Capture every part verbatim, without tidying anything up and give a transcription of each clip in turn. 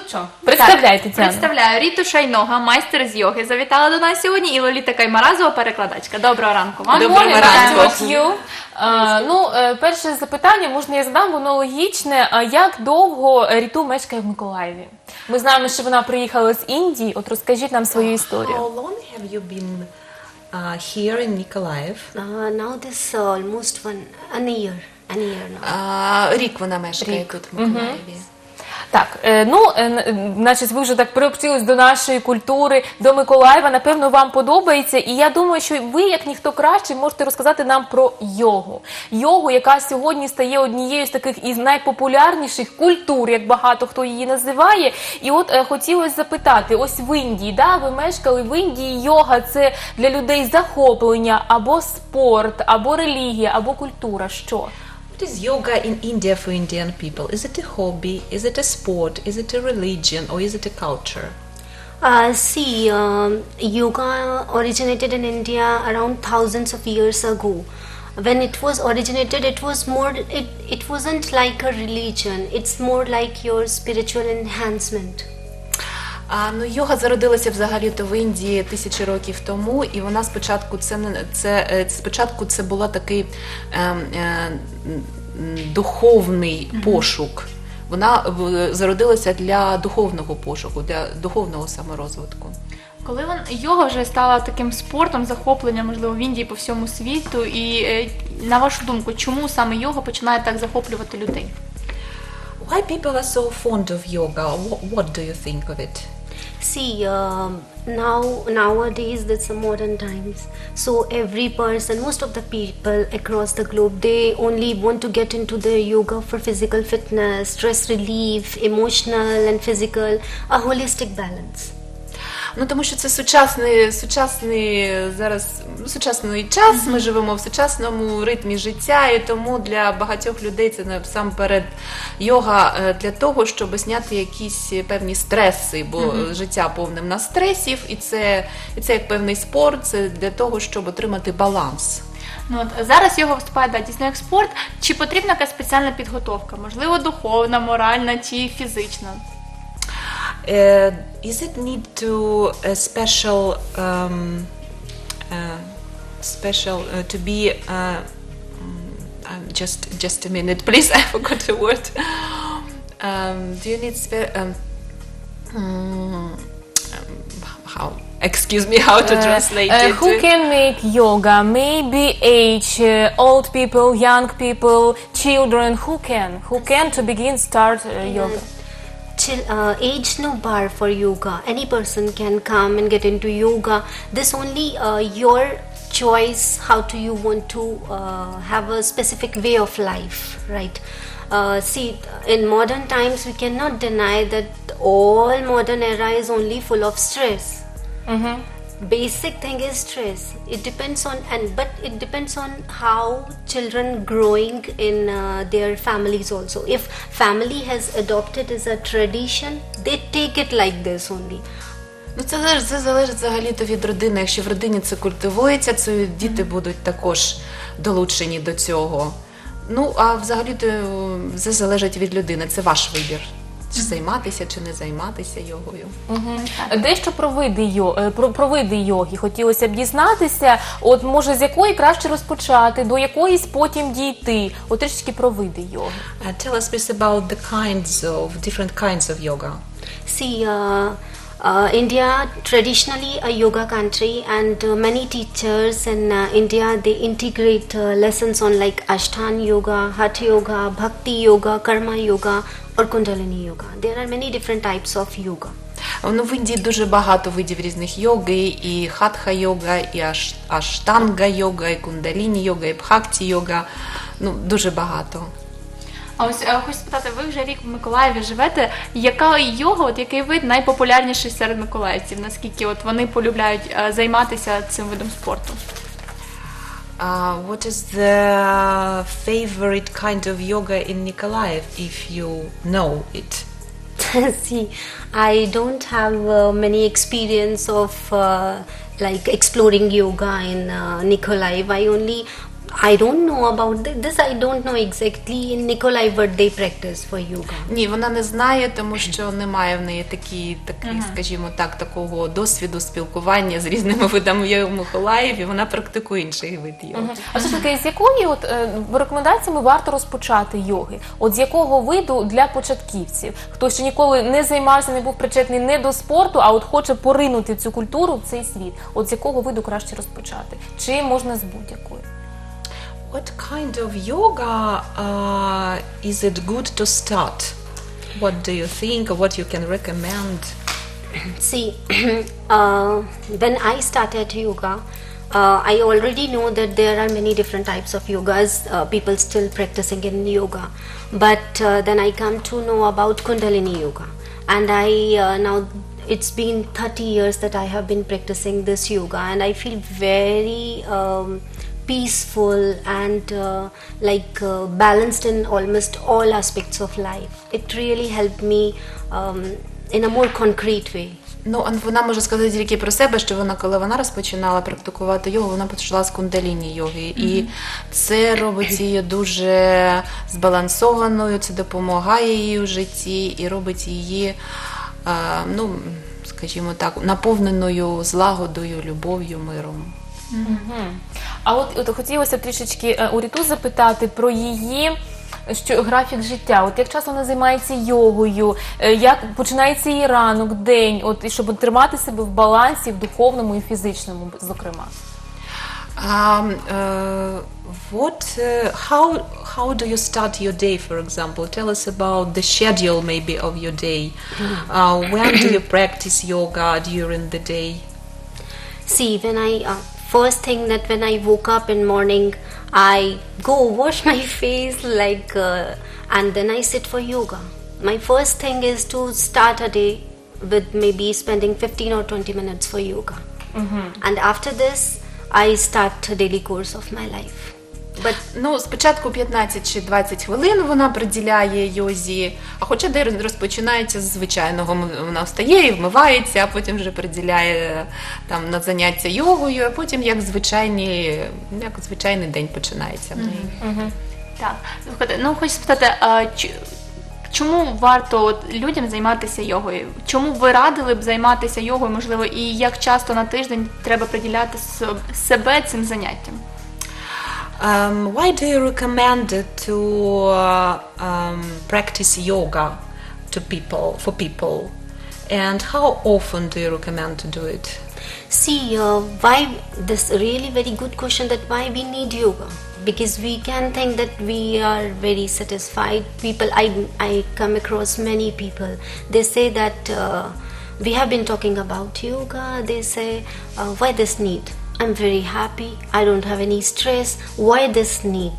що, представляйте, Тетяно. Представляю Ріту Шайнога, майстер з йоги. Завітала до нас сьогодні і Лоліта Каймаразова, перекладачка. Доброго ранку вам. Доброго ранку. ранку. А, ну, перше запитання, можна я задам, воно логічне. А як довго Ріту мешкає в Миколаєві? Ми знаємо, що вона приїхала з Індії. От розкажіть нам свою історію. How long have you been uh, here in Nikolaev? Uh, now this uh, almost one an year, an year now. А, рік вона мешкає тут, в Миколаєві. Так, е, ну, е, значить, ви вже так приобщились до нашої культури, до Миколаєва, напевно, вам подобається, і я думаю, що ви, як ніхто краще, можете розказати нам про йогу. Йогу, яка сьогодні стає однією з таких із найпопулярніших культур, як багато хто її називає. І от е, хотілося запитати, ось в Індії, да, ви мешкали в Індії, йога – це для людей захоплення, або спорт, або релігія, або культура, що? What is yoga in India for Indian people? Is it a hobby? Is it a sport? Is it a religion? Or is it a culture? Uh, see, um, yoga originated in India around thousands of years ago. When it was originated, it was more. It it wasn't like a religion. It's more like your spiritual enhancement. А, ну, йога зародилася взагалі-то в Індії тисячі років тому, і вона спочатку це не це спочатку це була такий е, е, духовний mm-hmm. пошук. Вона зародилася для духовного пошуку, для духовного саморозвитку. Коли вон, йога вже стала таким спортом, захопленням, можливо, в Індії по всьому світу, і на вашу думку, чому саме йога починає так захоплювати людей? Why people are so fond of yoga? What, what do you think of it? See, um, now nowadays it's a modern times. So every person, most of the people across the globe, they only want to get into the yoga for physical fitness, stress relief, emotional and physical, a holistic balance. Ну, тому що це сучасний, сучасний зараз сучасний час, ми живемо в сучасному ритмі життя, і тому для багатьох людей це насамперед йога для того, щоб зняти якісь певні стреси, бо mm-hmm. життя повним на стресів, і це, і це як певний спорт, це для того, щоб отримати баланс. Ну, от, зараз йога виступає, да, дійсно як спорт. Чи потрібна якась спеціальна підготовка? Можливо, духовна, моральна чи фізична? Uh, is it need to a special um, uh, special uh, to be uh, um, just just a minute please, I forgot the word. Um, do you need spe- um, um, how excuse me how to uh, translate uh, it? Who can make yoga? Maybe age, uh, old people, young people, children. Who can? Who can to begin start uh, yoga? Uh, age no bar for yoga. Any person can come and get into yoga. This only uh, your choice how do you want to uh, have a specific way of life, right? Uh, see, in modern times we cannot deny that all modern era is only full of stress. Mm-hmm. Basic thing is stress. It depends on and but it depends on how children growing in uh, their families also. If family has adopted as a tradition, they take it like this only. Ну, це, це залежить взагалі-то від родини. Якщо в родині це культивується, то діти будуть також долучені до цього. Ну, а взагалі-то це залежить від людини, це ваш вибір. Чи займатися, чи не займатися йогою. Угу. Дещо про види, йо... про, про види йоги хотілося б дізнатися. От, може, з якої краще розпочати, до якоїсь потім дійти. От трішки про види йоги. Uh, tell us please about the kinds of, different kinds of yoga. See, uh, uh, India traditionally a yoga country, and uh, many teachers in uh, India, they integrate uh, lessons on like Ashtanga yoga, Hatha yoga, Bhakti yoga, Karma yoga, or Kundalini yoga. There are many different types of yoga. Ну, в Індії дуже багато видів різних йоги, і хатха-йога, і аш, аштанга-йога, і кундаліні-йога, і бхакті-йога. Ну, дуже багато. А ось я хочу спитати, ви вже рік в Миколаєві живете. Яка йога, от який вид найпопулярніший серед миколаївців? Наскільки от вони полюбляють uh, займатися цим видом спорту? Uh, what is the favorite kind of yoga in Nikolaev, if you know it? See, I don't have uh, many experience of uh, like exploring yoga in uh, Nikolaev. I only I don't know about thi- this. I don't know exactly in Nikolai what they practice for yoga. Ні, вона не знає, тому що немає в неї такі, такі, скажімо так, такого досвіду спілкування з різними видами йоги в Миколаєві. Вона практикує інший вид йоги. А все ж таки, з якої от е, рекомендаціями варто розпочати йоги? От з якого виду для початківців? Хто ще ніколи не займався, не був причетний не до спорту, а от хоче поринути в цю культуру, в цей світ. От з якого виду краще розпочати? Чи можна з будь-якої? What kind of yoga uh, is it good to start? What do you think, or what you can recommend? See, uh, when I started yoga, uh, I already know that there are many different types of yogas, uh, people still practicing in yoga. But uh, then I come to know about Kundalini yoga. And I uh, now, it's been thirty years that I have been practicing this yoga, and I feel very um, peaceful and uh, like uh, balanced in almost all aspects of life. It really helped me um, in a more concrete way. Ну, а вона може сказати тільки про себе, що вона, коли вона розпочинала практикувати йогу, вона почала з кундаліні йоги. І це робить її дуже збалансованою, це допомагає їй у житті і робить її, а, ну, скажімо так, наповненою злагодою, любов'ю, миром. А от, от хотілося трішечки е, у Ріту запитати про її що, графік життя. От як часто вона займається йогою, е, як починається її ранок, день, от, і щоб тримати себе в балансі, в духовному і фізичному, зокрема. Um, uh, what, uh, how, how do you start your day, for example? Tell us about the schedule maybe of your day. Uh, when do you practice yoga during the day? See, when I uh, first thing that when I woke up in morning, I go wash my face like, uh, and then I sit for yoga. My first thing is to start a day with maybe spending fifteen or twenty minutes for yoga, and after this, I start a daily course of my life. But Ну, спочатку п'ятнадцять чи двадцять хвилин вона приділяє йозі, а хоча день розпочинається з звичайного, вона встає і вмивається, а потім вже приділяє там на заняття йогою, а потім як звичайні, як звичайний день починається в неї. Так, слухайте, ну хочу спитати, а, ч- чому варто от, людям займатися йогою? Чому ви радили б займатися йогою, можливо, і як часто на тиждень треба приділяти с- себе цим заняттям? Um, why do you recommend to uh, um, practice yoga to people, for people? And how often do you recommend to do it? see, uh, why this really very good question that why we need yoga, because we can think that we are very satisfied people. I I come across many people. They say that uh, we have been talking about yoga. They say uh, why this need? I'm very happy. I don't have any stress. Why this need?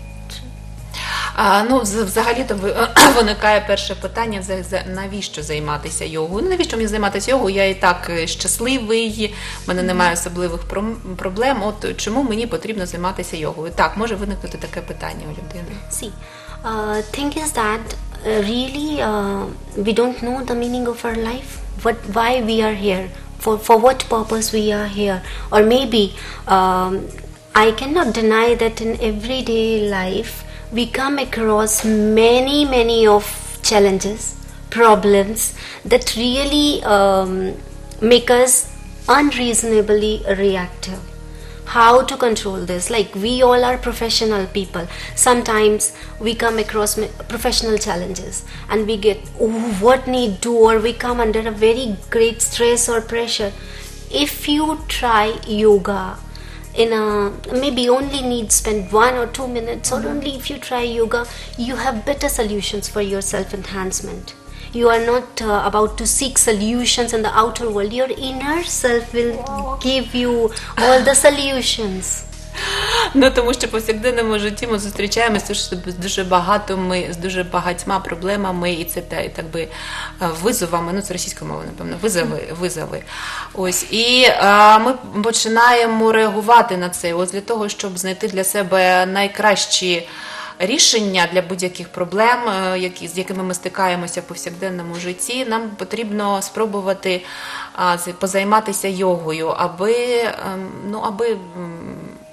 А, ну, вз- взагалі-то ви- виникає перше питання, за- за- навіщо займатися йогою? Ну, навіщо мені займатися йогою? Я і так е, щасливий, в мене немає особливих пром- проблем, от чому мені потрібно займатися йогою? Так, може виникнути таке питання у людини. See, uh, thing is that uh, really uh, we don't know the meaning of our life. What, why we are here? For for what purpose we are here? Or maybe um, I cannot deny that in everyday life we come across many many of challenges, problems that really um, make us unreasonably reactive. How to control this? Like, we all are professional people. Sometimes we come across ma- professional challenges and we get, oh, what need do, or we come under a very great stress or pressure. If you try yoga in a maybe only need spend one or two minutes, or only if you try yoga, you have better solutions for your self enhancement. You are not uh, about to seek solutions in the outer world. Your inner self will give you all the solutions. Ну, тому що в повсякденному житті ми зустрічаємося з дуже багатими, з дуже багатьма проблемами, і це та- так би е, визовами, ну це російською мовою, напевно, визови, визови. Ось, і а, ми починаємо реагувати на це. Ось для того, щоб знайти для себе найкращі рішення для будь-яких проблем, е, які, з якими ми стикаємося в повсякденному житті, нам потрібно спробувати а, з- позайматися йогою, аби, ем, ну, аби м,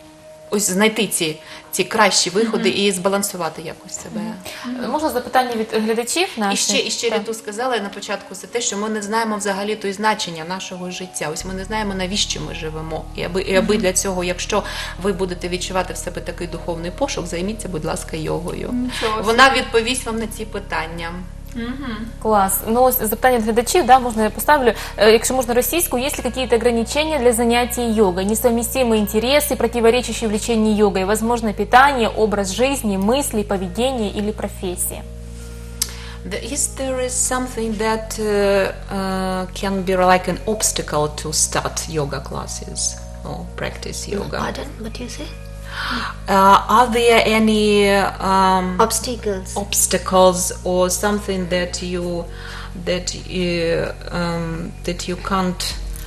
ось знайти ці, ці кращі виходи і збалансувати якось себе. Можна запитання від глядачів І наших? ще, і ще Так. Ряту сказала на початку, це те, що ми не знаємо взагалі то й значення нашого життя. Ось ми не знаємо, навіщо ми живемо. І аби, і аби для цього, якщо ви будете відчувати в себе такий духовний пошук, займіться, будь ласка, йогою. Нічого Вона відповість вам на ці питання. Класс. Ну, ось запитання від глядачів, да, можна я поставлю. Э, Якщо можна російську, есть ли какие-то ограничения для занятий йогой? Несовместимые интересы, противоречащие влечению йогой? Возможно, питание, образ жизни, мысли, поведение или профессия? The- Is there is something that uh, uh, can be like an obstacle to start yoga classes or practice yoga? Pardon, what do you say? Uh, are there any um, Obstacles. obstacles or something that you that you um, that you can't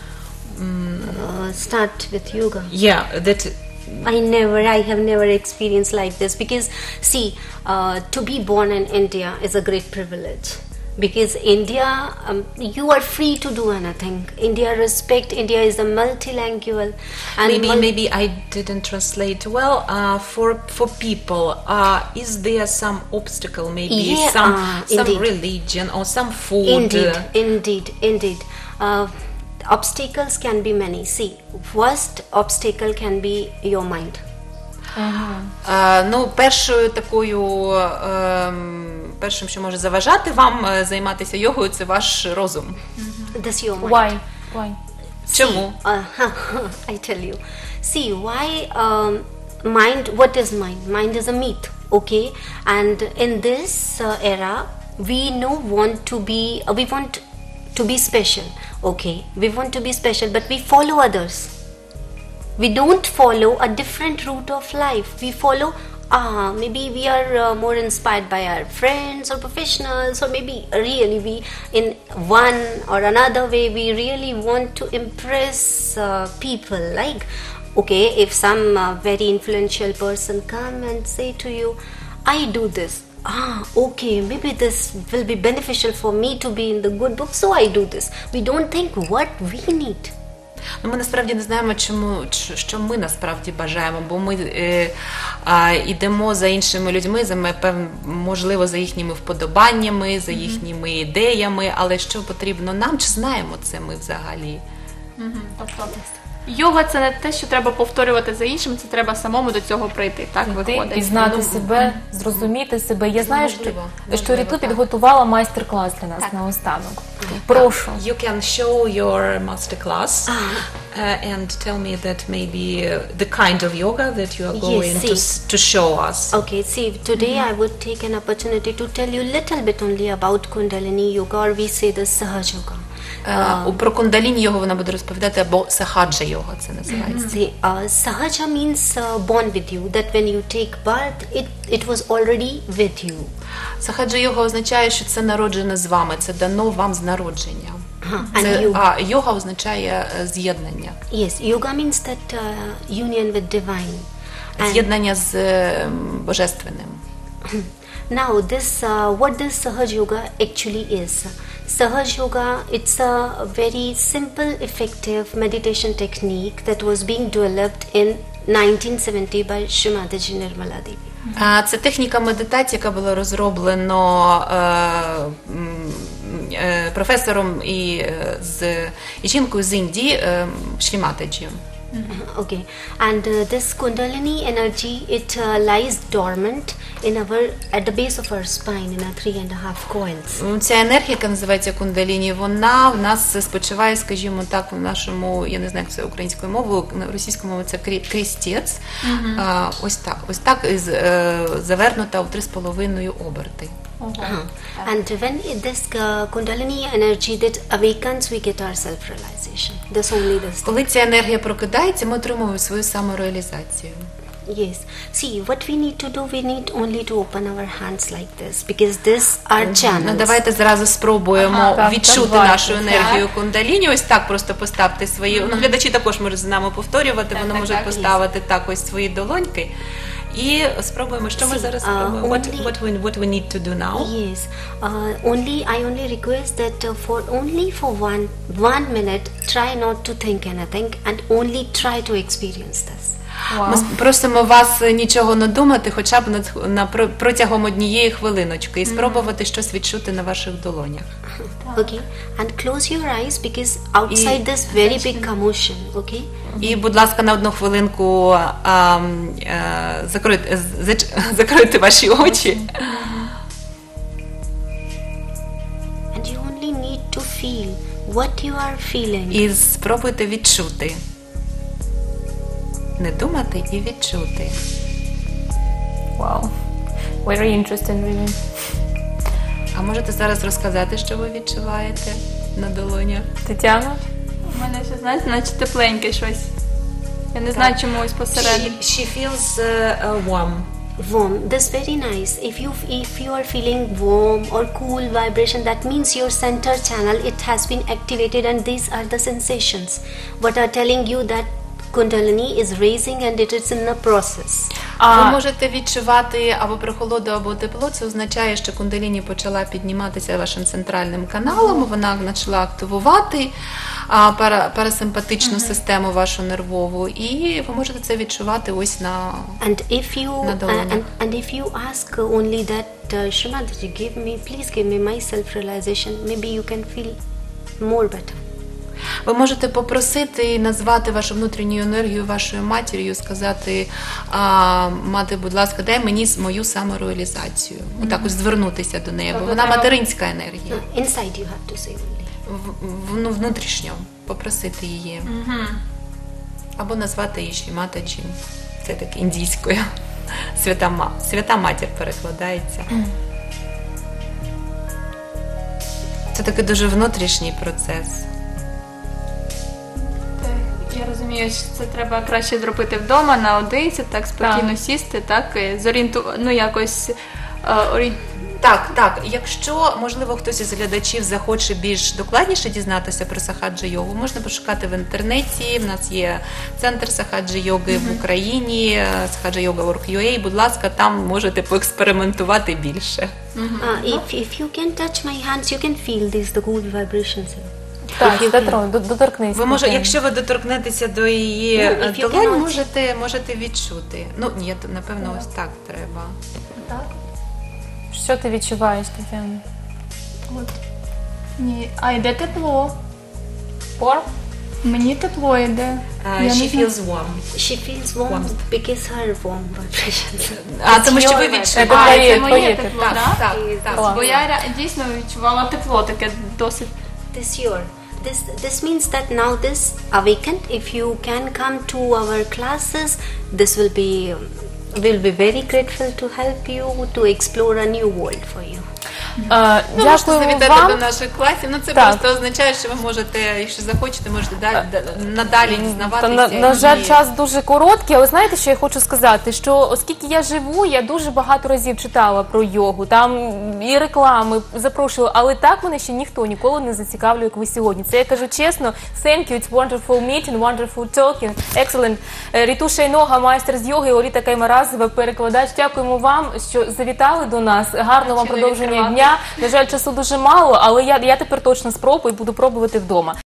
Uh, start with yoga. yeah that I never, I have never experienced like this because, see, uh, to be born in India is a great privilege. Because India, um, you are free to do anything. India respect. India is a multilingual. And maybe mul- maybe I didn't translate well. Uh, for for people, uh, is there some obstacle? Maybe Yeah, some uh, some indeed. religion or some food. Indeed, uh, indeed, indeed. Uh, obstacles can be many. See, first obstacle can be your mind. Е, Ну, першою такою, ем, першим, що може заважати вам е, займатися йогою, це ваш розум. This your mind. Why? Why? Чому? Uh, I tell you. See, why um, mind, what is mind? Mind is a myth, okay? And in this uh, era, we no want to be, uh, we want to be special, okay? We want to be special, but we follow others. We don't follow a different route of life. We follow, ah, maybe we are uh, more inspired by our friends or professionals, or maybe really we, in one or another way, we really want to impress uh, people. Like, okay, if some uh, very influential person come and say to you, I do this. Ah, okay, maybe this will be beneficial for me to be in the good book, so I do this. We don't think what we need. Ну, ми насправді не знаємо, чому, ч- що ми насправді бажаємо, бо ми е, а, йдемо за іншими людьми, за ме- пев- можливо, за їхніми вподобаннями, за їхніми ідеями, але що потрібно нам, чи знаємо це ми взагалі? Йога це не те, що треба повторювати за іншим, це треба самому до цього прийти. Так Ти виходить. пізнати себе, зрозуміти себе. Я знаю, що, можливо, що можливо, Ріту так. підготувала майстер-клас для нас наостанок. Прошу. You can show your masterclass uh, and tell me that maybe uh, the kind of yoga that you are Yes, going to, see. s- to show us. Okay, see, today I would take an opportunity to tell you little bit only about Kundalini Yoga, or we say the Sahaj Yoga. Е, Про кундаліні йогу вона буде розповідати, або сахаджа йога це називається. See, uh, Sahaja means uh, born with you, that when you take birth, it, it was already with you. Сахаджа йога означає, що це народжене з вами, це дано вам з народження. And Це, you, а йога означає е, з'єднання. yes, yoga means that uh, union with divine. And З'єднання з е, божественним. now this, uh, what this Sahaj Yoga actually is. Sahaj Yoga, it's a very simple, effective meditation technique that was being developed in nineteen seventy by Srimataji Nirmala Devi. А, Це техніка медитації, яка була розроблена е, м, е, професором і, е, з, і жінкою з Індії е, Шріматаджі. Okay, and uh, this Kundalini energy, it uh, lies dormant in our at the base of our spine in our three and a half coils. Ця енергія, яка називається кундаліні, вона в нас спочиває, скажімо так, в нашому, я не знаю, як це українською мовою, на російською мовою це крі- крістець. А, ось так, ось так із, е, завернута у три з половиною оберти. Uh-huh. And when it, this uh, Kundalini energy that awakens, we get our self-realization. This only this. Коли ця енергія прокидається, ми отримуємо свою самореалізацію. Yes. See, what we need to do, we need only to open our hands like this, because this are Ну, channels. давайте зразу спробуємо Ага, так, відчути давайте, нашу енергію кундаліні. Ось так просто поставте свої. Ну, глядачі також можуть з нами повторювати. Вони так, можуть так. поставити так ось свої долоньки. І спробуємо, що ми See, зараз uh, спробуємо. What, only- what, we, what we need to do now? Yes. Uh, only I only request that uh, for only for one one minute, try not to think anything and only try to experience this. Ми с- просимо вас нічого не думати, хоча б на, на про- протягом однієї хвилиночки і спробувати щось відчути на ваших долонях. Okay, and close your eyes because outside this very big commotion. Okay, І, будь ласка, на одну хвилинку а, м, е, закройте, з- зач- закройте ваші очі. and you only need to feel what you are feeling. І спробуйте відчути. Не думати і відчути. Wow. Very interesting, really. А можете зараз розказати, що ви відчуваєте на долонях? Тетяна? У мене ще, знаєте, наче тепленьке щось. Я не знаю, чому ось посередині. She, she feels uh, uh, warm. Warm. That's very nice. If you if you are feeling warm or cool vibration, that means your center channel it has been activated, and these are the sensations. What are telling you that Kundalini is raising and it is in a process. Ви А, можете відчувати або прохолоду, або тепло. Це означає, що кундаліні почала підніматися вашим центральним каналом, вона почала активувати а, пара, парасимпатичну систему вашу нервову, і ви можете це відчувати ось на... And if you На uh, долонях. and, and if you ask only that uh, Shrimataji, give me, please give me my self-realization, maybe you can feel more better. Ви можете попросити і назвати вашу внутрішню енергію вашою матір'ю, сказати, а, мати, будь ласка, дай мені мою самореалізацію. І так ось звернутися до неї, бо вона материнська енергія. Uh, inside you have to say only. В, в, ну, внутрішньо попросити її. Або назвати її ще матаджі. Це так індійською. Свята, ма- свята матір перекладається. Це такий дуже внутрішній процес. Я розумію, що це треба краще зробити вдома, наодинці, так спокійно Так. сісти, так, і зорієнту... ну якось е, орі... Так, так. Якщо, можливо, хтось із глядачів захоче більш докладніше дізнатися про сахаджа йогу, можна пошукати в інтернеті. В нас є центр сахаджа йоги в Україні, сахаджа йога точка орг точка ю а. Будь ласка, там можете поекспериментувати більше. Uh, if if you can touch my hands, you can feel these the good vibrations. так, If you Петро, до- доторкнись. Ви може, Тетяна. якщо ви доторкнетеся до її Ну, е, if you долонь, cannot- можете, можете відчути. Ну, ні, то, напевно, ось так треба. Що ти відчуваєш, Тетяна? От. Ні, а йде тепло. Пор? Мені тепло йде. Uh, Я не she знаю. feels warm. She feels warm Warmth. because her warm vibrations. А, тому що ви your відчуваєте. vibe. А, це Твоє моє тепло. тепло, Так, так? так, так. Клас. Бо я ре- дійсно відчувала тепло, таке досить. This your this this means that now this awakened. If you can come to our classes, this will be we'll be very grateful to help you to explore a new world for you. Е, Ви можете Дякую завітати вам. до наших класів. Ну це Так. просто означає, що ви можете, якщо захочете, можете далі надалі Та, дізнаватися. на, на і- жаль, час дуже короткий, але знаєте, що я хочу сказати? Що оскільки я живу, я дуже багато разів читала про йогу, там і реклами запрошували, але так мене ще ніхто ніколи не зацікавлює, як ви сьогодні. Це я кажу чесно, thank you, it's wonderful meeting, wonderful talking, excellent. Е, Ріту Шайнога, майстер з йоги, Оліта Каймаразова, перекладач. Дякуємо вам, що завітали до нас. Гарного вам Чоловік продовження кривавий. дня. На жаль, часу дуже мало, але я, я тепер точно спробую і буду пробувати вдома.